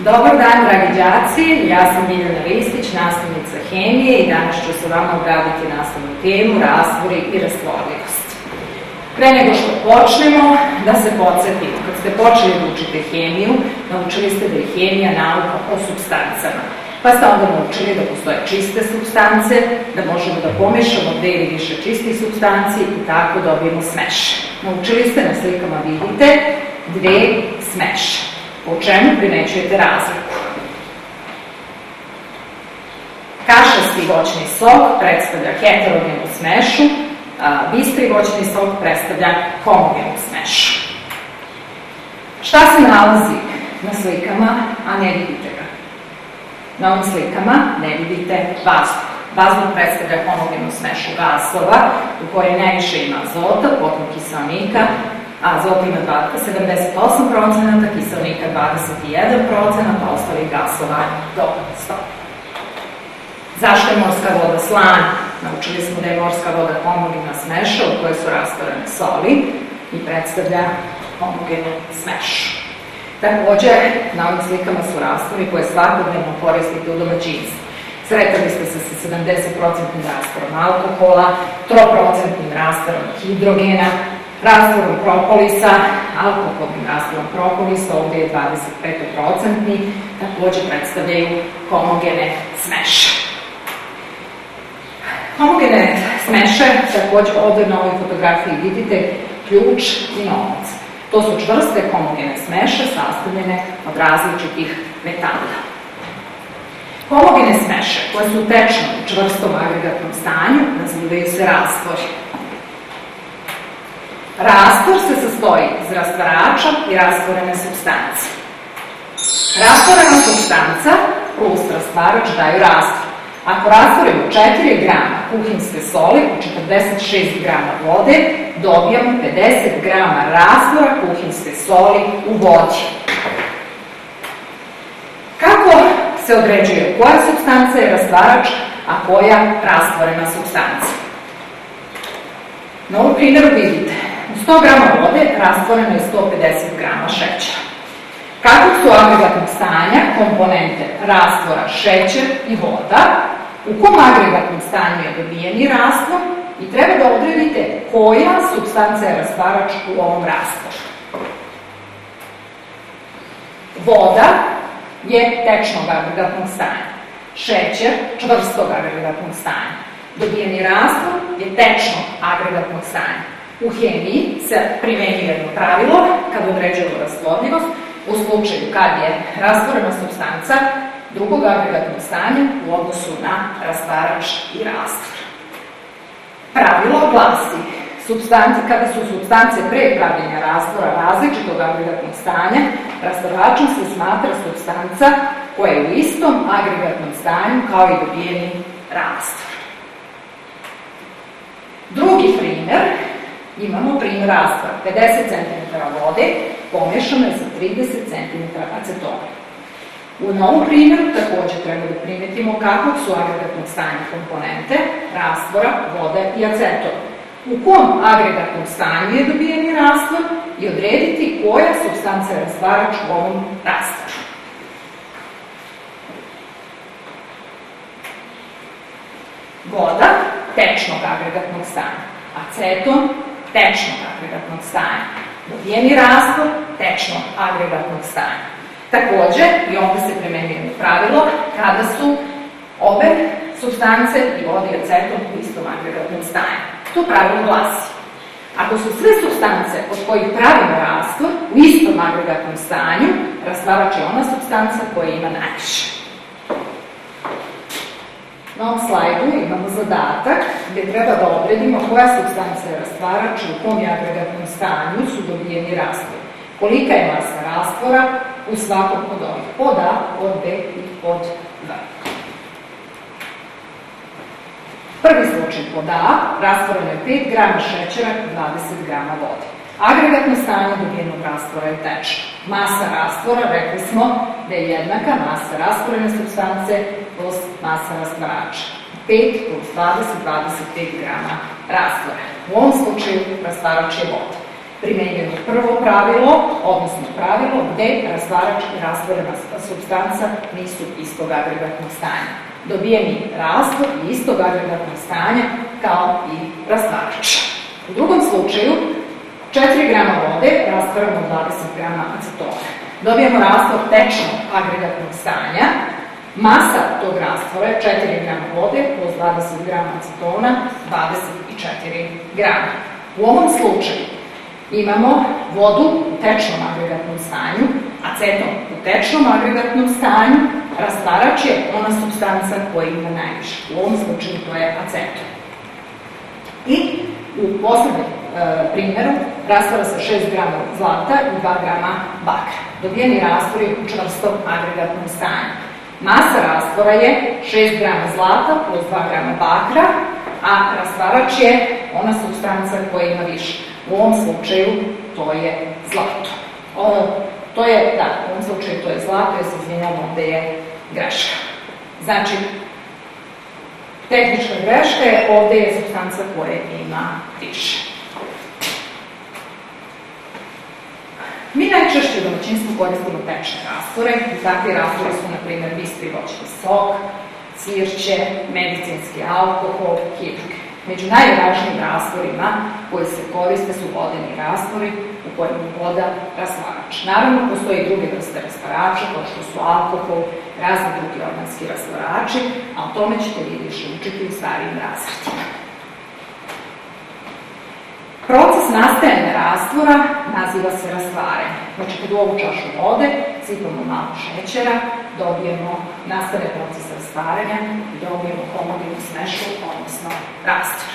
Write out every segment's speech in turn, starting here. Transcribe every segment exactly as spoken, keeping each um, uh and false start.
Dobar dan, dragi đaci, ja sam Biljana Ristić, nastavnica hemije i danas ću sa vama obraditi nastavnu temu rastvori i rastvorljivost. Pre nego što počnemo, da se podsjetimo, kad ste počeli da učite hemiju, naučili ste da je hemija nauka o supstancama. Pa ste onda naučili da postoje čiste supstance, da možemo da pomešamo dve ili više čistih supstanci i tako dobijemo smeše. Naučili ste, na slikama vidite, dve smeše. Po čemu primećujete razliku? Kašasti voćni sok predstavlja heterogenu smešu, a bistri voćni sok predstavlja homogenu smešu. Šta se nalazi na slikama, a ne vidite ga? Na ovim slikama ne vidite vazduh. Vazduh predstavlja homogenu smešu gasova u kojoj najviše ima azota, potom kiseonika, azot ima sedamdeset osam procenata, kiseonika dvadeset jedan procenat, a ostalih gasova do sto. Zašto je morska voda slana? Naučili smo da je morska voda homogena smeša u kojoj su rastvorene soli i predstavlja homogenu smešu. Takođe, na ovim slikama su rastvori koje svakodnevno koristite u domaćinstvu. Sretali ste se sa sedamdeset procenata rastvorom alkohola, tri procenta rastvorom hidrogena, rastvorom propolisa, alkoholnim rastvorom propolisa, ovde je dvadeset pet procenata, takođe predstavljaju homogene smeše. Homogene smeše, takođe ovde na ovoj fotografiji vidite ključ i novac. To su čvrste homogene smeše sastavljene od različitih metala. Homogene smeše, koje su u tečnom i čvrstom agregatnom stanju, nazivaju se rastvori. Rastvor se sastoji iz rastvarača i rastvorene supstance. Rastvorena supstanca plus rastvarač daju rastvor. Ako rastvorimo četiri grama kuhinjske soli u četrdeset šest grama vode, dobijamo pedeset grama rastvora kuhinjske soli u vodi. Kako se određuje koja supstanca je rastvarač, a koja rastvorena supstanca? Na ovom primjeru vidite, u sto grama vode rastvoreno je sto pedeset grama šećera. Kakvog su agregatnog stanja komponente rastvora šećer i voda, u kom agregatnom stanju je dobijeni rastvor i treba da odredite koja supstanca je rastvarač u ovom rastvoru. Voda je tečnog agregatnog stanja, šećer čvrstog agregatnog stanja. Dobijeni rastvor je tečnog agregatnog stanja. U hemiji se primenjuje jedno pravilo kad određujemo rastvorljivost u slučaju kad je rastvorena supstanca drugog agregatnog stanja u odnosu na rastvarač i rastvor. Pravilo glasi, kada su supstance pre pravljenja rastvora različitog agregatnog stanja, rastvaračom se smatra supstanca koja je u istom agregatnom stanju kao i dobijeni rastvor. Drugi primer, imamo primer rastvora, pedeset centimetara vode pomešano je sa trideset centimetara acetona. U novom primjeru takođe treba da primetimo kakvog su agregatnog stanja komponente, rastvora, vode i aceton. U kom agregatnom stanju je dobijeni rastvor i odrediti koja supstanca je rastvarač u ovom rastvoru. Voda tečnog agregatnog stanja, aceton tečnog agregatnog stanja, dobijeni rastvor tečnog agregatnog stanja. Takođe, i ovde se primenjuje pravilo kada su obe supstance i voda i aceton u istom agregatnom stanju. To pravilo glasi, ako su sve supstance od kojih pravimo rastvor u istom agregatnom stanju, rastvarač je ona supstanca koja ima najviše. Na ovom slajdu imamo zadatak gde treba da odredimo koja supstanca je rastvarač i u kom je agregatnom stanju su dobijeni rastvori. Kolika je masa rastvora u svakom od ovih, pod A, pod B i pod V. Prvi slučaj pod A, rastvoreno je pet grama šećera i dvadeset grama vode. Agregatno stanje dobijenog rastvora je tečno. Masa rastvora, rekli smo da je jednaka masa rastvorene supstance plus masa rastvarača. pet plus dvadeset, dvadeset pet grama rastvora. U ovom slučaju rastvarač je voda. primenjujemo prvo pravilo, odnosno pravilo gde rastvarač i rastvorena supstanca nisu istog agregatnog stanja. Dobijeni rastvor je istog agregatnog stanja kao i rastvarač. U drugom slučaju, četiri grama vode rastvaramo dvadeset grama acetona. Dobijemo rastvor tečnog agregatnog stanja. Masa tog rastvora je četiri grama vode plus dvadeset grama acetona, dvadeset četiri grama. U ovom slučaju imamo vodu u tečnom agregatnom stanju, aceton u tečnom agregatnom stanju, rastvarač je ona supstanca koja ima najviše. U ovom slučaju to je aceton. I u poslednjem e, primjeru rastvara se šest grama zlata i dva grama bakra. Dobijeni rastvor je u čvrstom agregatnom stanju. Masa rastvora je šest grama zlata plus dva grama bakra, a rastvarač je ona supstanca koja ima više. U ovom slučaju to je zlato. O, to je, da, u ovom slučaju to je zlato, ja se izvinjam, ovde je greška. Znači, tehnička greška je, ovde je supstanca koja ima više. Mi najčešće u domaćinstvu koristimo tečne rastvore i takvi rastvori su, na primjer, bistri voćni sok, cvijeće, medicinski alkohol, hidrogen. Među najvažnijim rastvorima koji se koriste su vodeni rastvori u kojima je voda rastvarač. Naravno, postoje i druge vrste rastvarača, kao što su alkohol, razni drugi organski rastvarači, a o tome ćete vi više učiti u starijim razredima. Proces nastajanja rastvora naziva se rastvaranje. Znači, kad u ovu čašu vode sipamo malo šećera, dobijemo, nastane proces rastvaranja i dobijemo homogenu smešu, odnosno rastvor.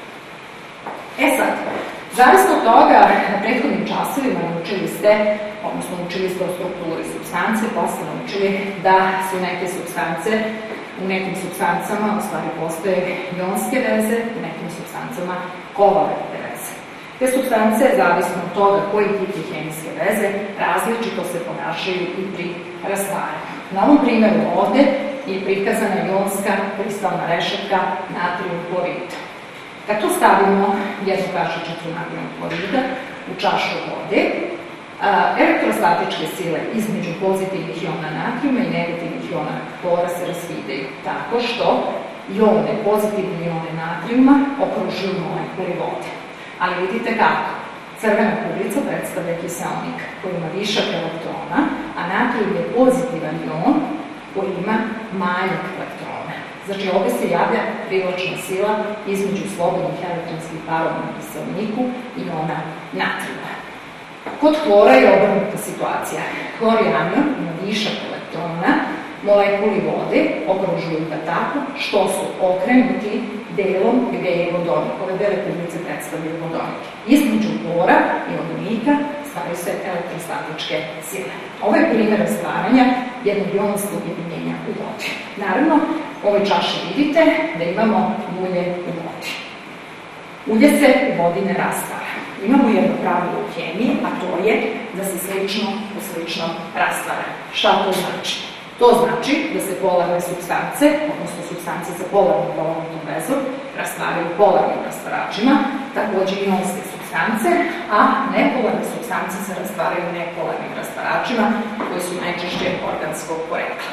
E sad, zavisno od toga, na prethodnim časovima naučili ste, odnosno učili ste o strukturi supstance, pa ste naučili da su neke supstance, u nekim supstancama u stvari postoje ionske veze, u nekim supstancama kovalentne veze. Te supstance, zavisno od toga koji tip hemijske veze, različito se ponašaju i pri rastvaranju. Na ovom primjeru ovde je prikazana ionska kristalna rešetka natrijum klorida. Kad to stavimo jednu kašičicu natrijum klorida u čašu vode, elektrostatičke sile između pozitivnih iona natrijuma i negativnih iona klora se raskidaju tako što ione, pozitivne ione natrijuma okružuju molekuli vode. Ali vidite kako. Crvena kuglica predstavlja kiseonik koji ima višak elektrona, a natrijum je pozitivan ion koji ima manjak elektrona. Znači, ovde se javlja privlačna sila između slobodnih elektronskih parova na kiseoniku i iona natrijuma. Kod hlora je obrnuta situacija. Hlor i anion ima višak elektrona, molekuli vode okružuju ga tako što su okrenuti delom gde je vodonik. Ove bele kuglice predstavljaju vodonik. Između hlora i vodonika stvaraju se elektrostatičke sile. Ovo je primjer rastvaranja jednog ionskog ujedinjenja u vodi. Naravno, u ovoj čaši vidite da imamo ulje u vodi. Ulje se u vodi ne rastvara. Imamo jedno pravilo u hemiji, a to je da se slično u sličnom rastvara. Šta to znači? To znači da se polarne supstance, odnosno supstance sa polarnom kovalentnom vezom, rastvaraju polarnim rastvaračima, takođe ionske supstance, a nepolarne supstance se rastvaraju nepolarnim rastvaračima, koji su najčešće organskog porekla.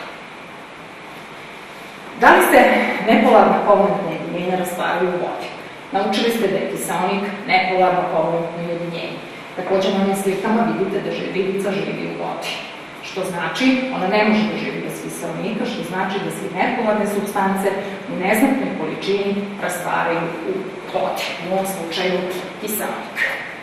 Da li se nepolarna kovalentna ujedinjenja rastvaraju u vodi? Naučili ste da je kiseonik nepolarno kovalentno ujedinjenje. Takođe na ovim slikama vidite da ribica živi u vodi. Što znači, ona ne može da živi bez kiseonika, što znači da se nepolarne supstance u neznatnoj količini rastvaraju u vodi, u ovom slučaju kiseonik.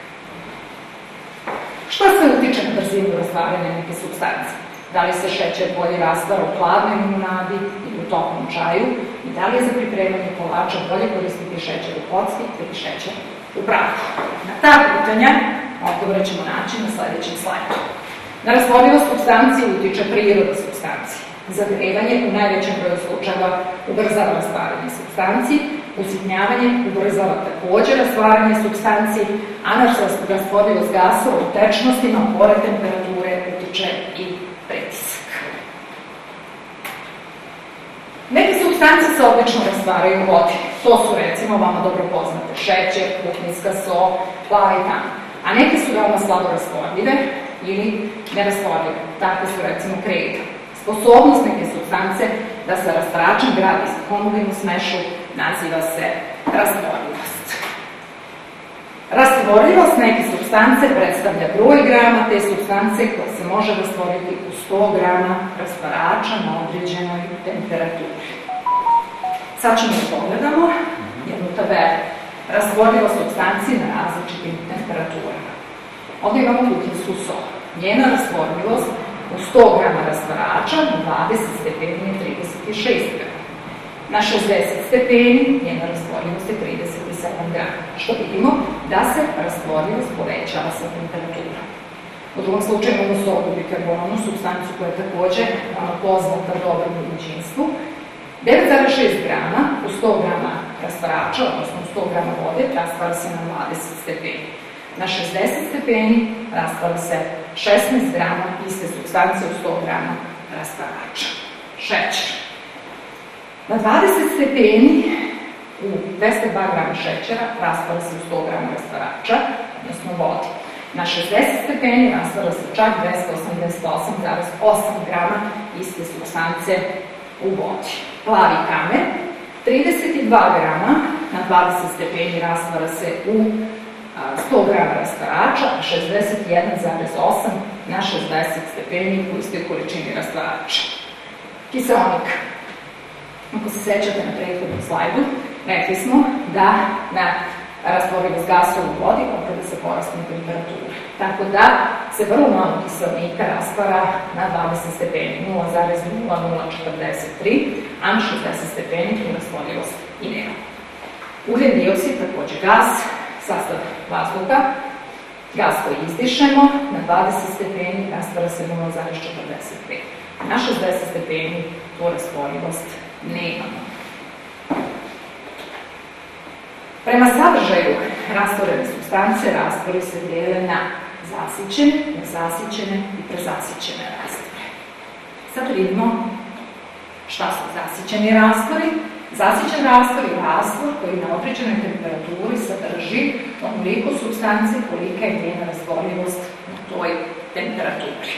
Šta se utiče na brzinu rastvaranja neke supstance? Da li se šećer bolje rastvara u hladnoj limunadi ili u toplom čaju i da li je za pripremanje kolača bolje koristiti šećer u kocki ili šećer u prahu? Na ta pitanja odgovore ćemo naći na sledećem slajdu. Na rastvorljivost supstanci utiče priroda supstanci. Zagrevanje u najvećem broju slučajeva ubrzava rastvaranje supstanci, usitnjavanje ubrzava takođe rastvaranje supstanci, a na rastvorljivost gasova u tečnostima pored temperature utiče i pritisak. Neke supstance se obično rastvaraju u vodi. To su recimo vama dobro poznate šećer, kuhinjska so, plavi tam. a neke su veoma slabo rastvorljive ili nerastvorljive. Takve su recimo kreda. Sposobnost neke supstance da se rastvoračem gradi u homogenu smešu naziva se rastvorljivost. Rastvorljivost neke supstance predstavlja broj grama te supstance koja se može rastvoriti u sto grama rastvarača na određenoj temperaturi. Sad ćemo da pogledamo jednu tabelu. Rastvorljivost supstanci na različitim temperaturama. Ovdje imamo kuhinsku solu. Njena rastvorljivost u sto grama rastvarača na dvadeset stepeni je trideset šest grama. Na šezdeset stepeni njena rastvorljivost je trideset sedam grama. Što vidimo da se rastvorljivost povećava sa temperaturom. U drugom slučaju imamo sodu bikarbonu, supstancu koja je takođe poznata dobro u domaćinstvu. devet zarez šest grama u sto grama rastvarača, odnosno u sto grama vode, rastvara se na dvadeset stepeni. Na šezdeset stepeni rastvara se šesnaest grama iste supstance u sto grama rastvarača. Šećer. Na dvadeset stepeni u dvesta dva grama šećera rastvara se u sto grama rastvarača, odnosno vode. Na šezdeset stepeni rastvara se čak dvesta osamdeset osam zarez osam grama iste supstance u vodi. Plavi kamen, trideset dva grama na dvadeset stepeni rastvara se u sto grama rastvarača, a šezdeset jedan zarez osam na šezdeset stepeni u istoj količini rastvarača. Kiseonik. Ako se sećate na prethodnom slajdu, rekli smo da na rastvorljivost gasa u vodi opada sa porastom temperature. Tako da se vrlo malo kiseonika rastvara na dvadeset stepeni, nula zarez nula nula četrdeset tri, a na šezdeset stepeni tu rastvorljivost i nema. Ugljen dioksid, takođe gas, sastav vazduha, gas koji izdišemo, na dvadeset stepeni rastvara se nula zarez četrdeset pet. Na šezdeset stepeni tu rastvorljivost nemamo. Prema sadržaju rastvorene supstance, rastvori se dijele na zasićene, nezasićene i prezasićene rastvore. Sad vidimo šta su zasićeni rastvori. Zasićen rastvor je rastvor koji na određenoj temperaturi sadrži onoliko supstance kolika je njena rastvorljivost na toj temperaturi.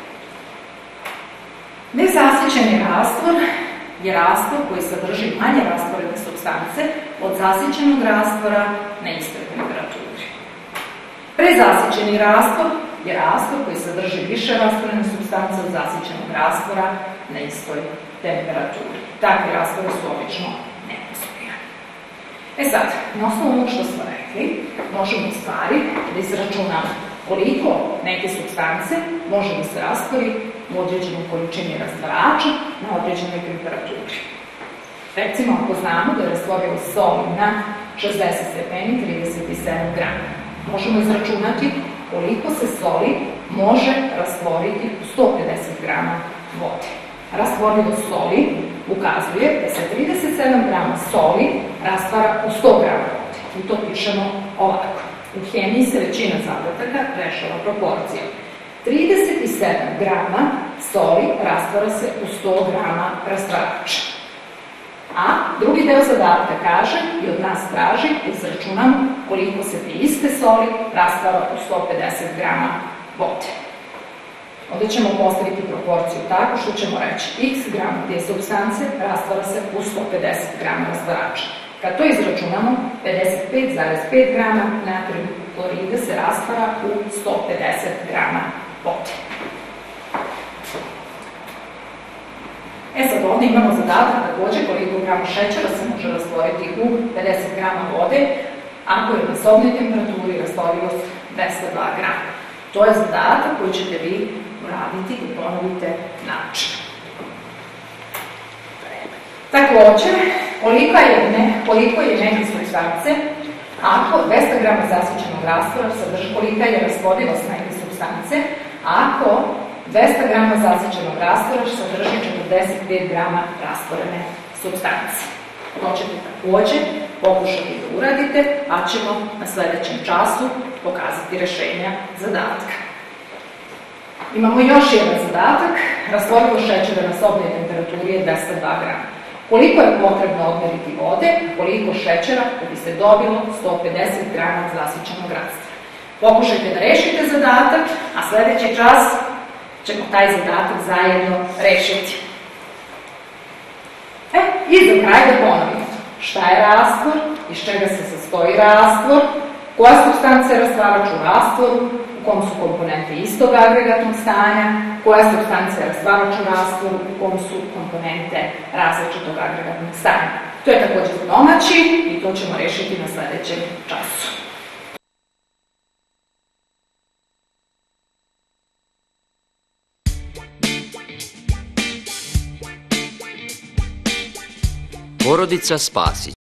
Nezasićeni rastvor je rastvor koji sadrži manje rastvorene supstance od zasićenog rastvora na istoj temperaturi. Prezasićeni rastvor je rastvor koji sadrži više rastvorene supstance od zasićenog rastvora na istoj temperaturi. Takvi rastvori su obično nepostojani. E sad, na osnovu onog što smo rekli, možemo u stvari da izračunamo koliko neke supstance može da se rastvori u određenoj količini rastvarača na određenoj temperaturi. Recimo, ako znamo da je rastvorljivost soli na šezdeset stepeni trideset sedam grama, možemo izračunati koliko se soli može rastvoriti u sto pedeset grama vode. Rastvorljivost soli ukazuje da se trideset sedam grama soli rastvara u sto grama vode. I to pišemo ovako. U hemiji se većina zadataka rešava proporcijom. trideset sedam grama soli rastvara se u sto grama rastvarača. A drugi deo zadatka kaže i od nas traži da izračunamo koliko se te iste soli rastvara u sto pedeset grama vode. Onda ćemo postaviti proporciju tako što ćemo reći x grama te supstance rastvara se u sto pedeset grama rastvarača. Kad to izračunamo, pedeset pet zarez pet grama natrijum klorida se rastvara u sto pedeset grama vode. E sad ovdje imamo zadatak takođe koliko grama šećera se može rastvoriti u pedeset grama vode ako je na sobnoj temperaturi rastvorljivost dvesta dva grama. To je zadatak koji ćete vi uraditi i ponovite način. Takođe, koliko je, ne, koliko je neke supstance, ako dvesta grama zasićenog rastvora sadrži, kolika je rastvorljivost neke supstance, ako dvesta grama zasićenog rastvora sadrži četrdeset pet grama rastvorene supstance. To ćete takođe pokušati da uradite, a ćemo na sledećem času pokazati rešenja zadatka. Imamo još jedan zadatak, rastvorljivost šećera na sobnoj temperaturi je dvesta dva grama. Koliko je potrebno odmeriti vode, koliko šećera da bi se dobilo sto pedeset grama zasićenog rastvora. Pokušajte da rešite zadatak, a sledeći čas ćemo taj zadatak zajedno rešiti. E, i za kraj da ponovimo. Šta je rastvor, iz čega se sastoji rastvor, koja supstanca je rastvarač u rastvoru, u kom su komponente istog agregatnog stanja, koja supstanca je rastvarač u rastvoru, u kom su komponente različitog agregatnog stanja. To je takođe za domaći i to ćemo rešiti na sledećem času. Porodica Spasić.